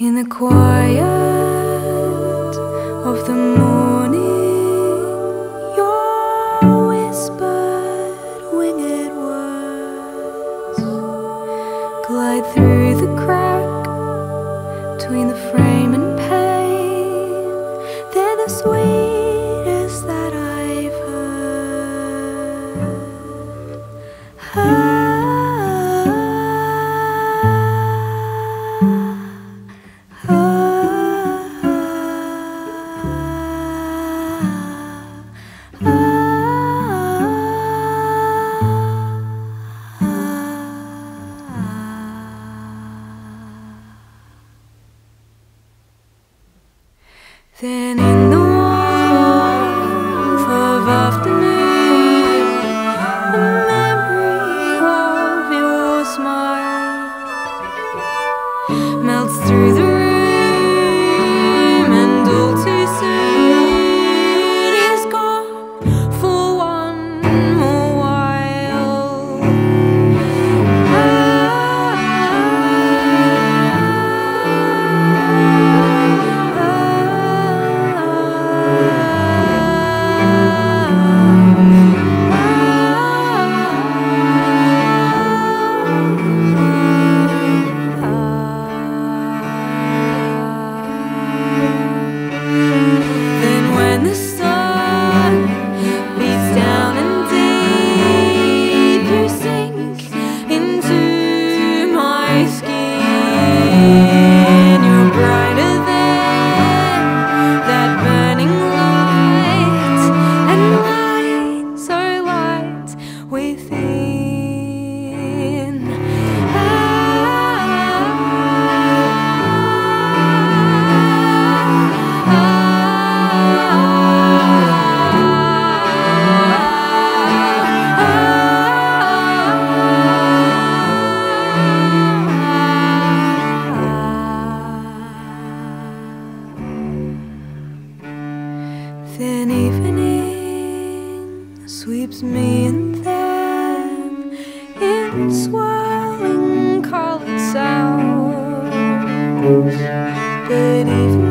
In the quiet of the morning, your whispered winged words glide through the crack between the frame and pane. They're the sweetest that I've heard. Then in the warmth of afternoon, a memory of your smile melts through the room, and all too soon is gone for one more while. Then evening sweeps me and them in swirling coloured sounds, but evening